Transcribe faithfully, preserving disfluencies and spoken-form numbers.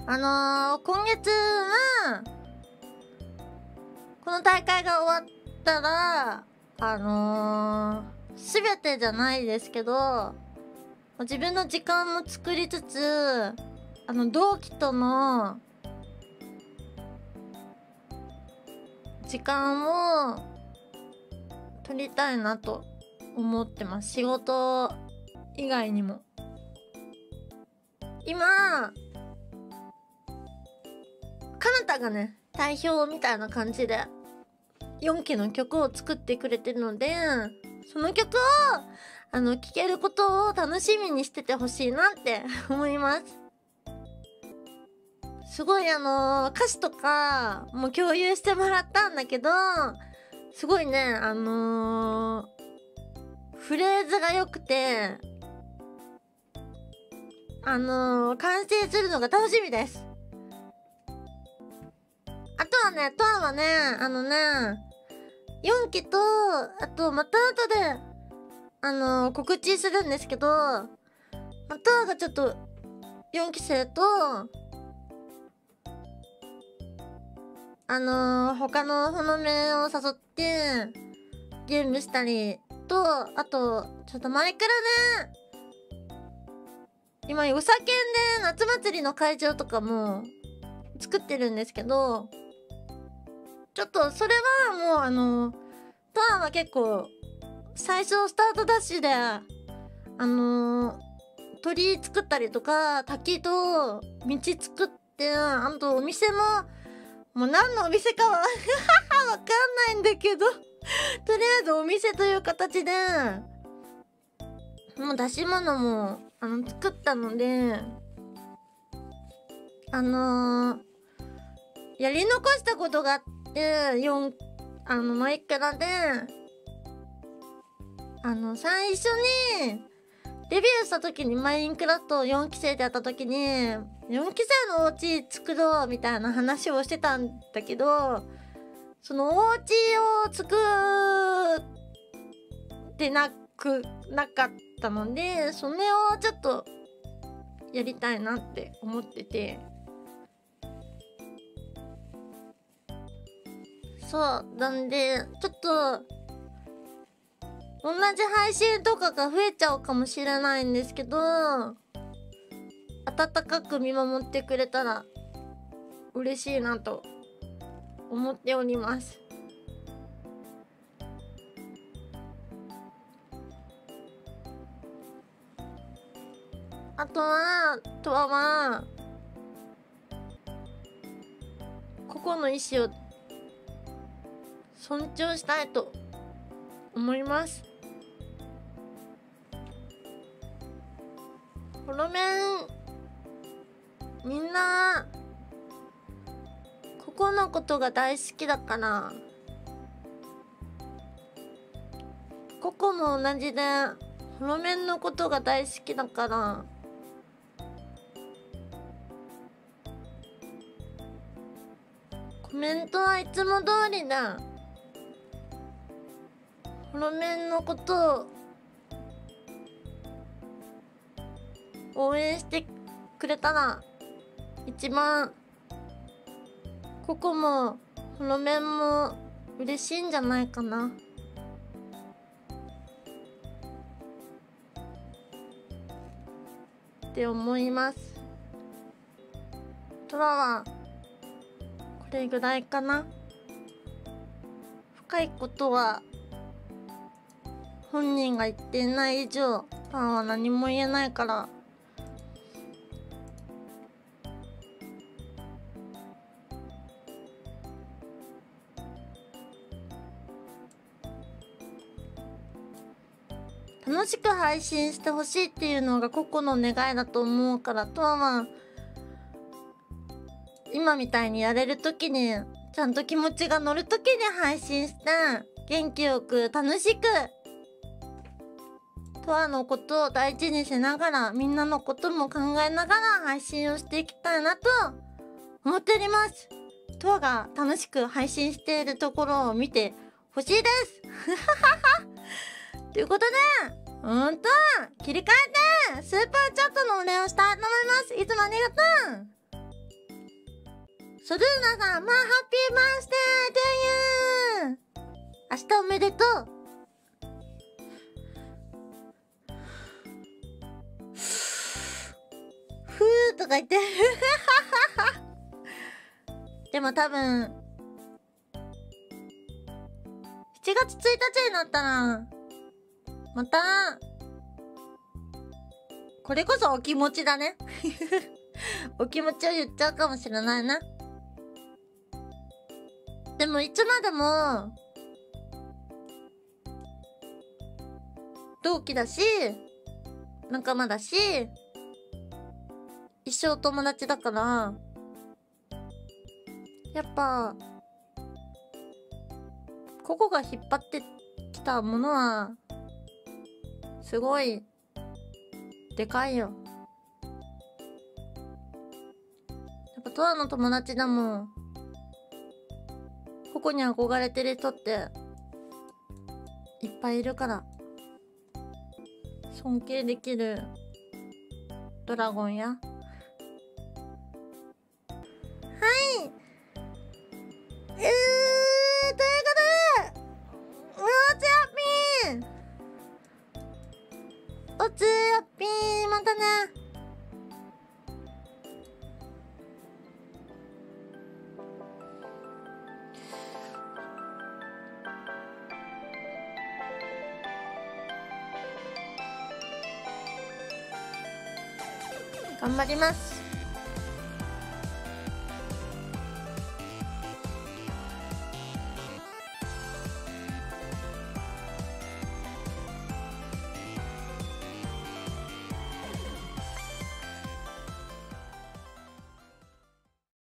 あのー、今月はこの大会が終わったらあのー、全てじゃないですけど自分の時間も作りつつあの同期との時間を取りたいなと思ってます。仕事以外にも今かなたがね代表みたいな感じでよんきの曲を作ってくれてるのでその曲をあの聴けることを楽しみにしててほしいなって思います。すごいあの歌詞とかも共有してもらったんだけどすごいねあのー、フレーズが良くてあのー、完成するのが楽しみです。あとはねトアはねあのねよんきとあとまた後であのー、告知するんですけどまたがちょっとよんき生とあのー、他のほのめを誘ってゲームしたりとあとちょっと前からね今よさけんで夏祭りの会場とかも作ってるんですけどちょっとそれはもうあのトアンは結構最初スタートダッシュであのー、鳥居作ったりとか滝と道作ってあとお店ももう何のお店かはわかんないんだけどとりあえずお店という形でもう出し物もあの作ったのであのー、やり残したことがあってよんあのマイクラであの最初にデビューした時にマインクラフトよんき生でやった時によんき生のお家作ろうみたいな話をしてたんだけどそのお家を作ってなくなかったのでそれをちょっとやりたいなって思っててそうなんでちょっと同じ配信とかが増えちゃうかもしれないんですけど温かく見守ってくれたら嬉しいなと思っております。あとはとはは個々の意思を尊重したいと思います。この面みんなここのことが大好きだからここも同じでこの面のことが大好きだからコメントはいつも通りだこの面のことを応援してくれたら一番ここもこの面も嬉しいんじゃないかなって思います。トラはこれぐらいかな。深いことは本人が言っていない以上トラは何も言えないから楽しく配信してほしいっていうのが個々の願いだと思うからとはまあ今みたいにやれる時にちゃんと気持ちが乗る時に配信して元気よく楽しくとわのことを大事にしながらみんなのことも考えながら配信をしていきたいなと思っております。とわが楽しく配信しているところを見てほしいですということでうんと切り替えてスーパーチャットのお礼をしたいと思います。いつもありがとう。 ソルーナさん、まあ、ハッピーバースデートゥーユー。明日おめでとう。ふーとか言ってでも多分しちがつついたちになったらまたこれこそお気持ちだねお気持ちを言っちゃうかもしれないな。でもいつまでも同期だし仲間だし一生友達だからやっぱ個々が引っ張ってきたものはすごいでかいよ。やっぱトアの友達でも個々に憧れてる人っていっぱいいるから尊敬できるドラゴンや。はい。えー、ということで、おつやっぴーおつやっぴーまたね。頑張ります。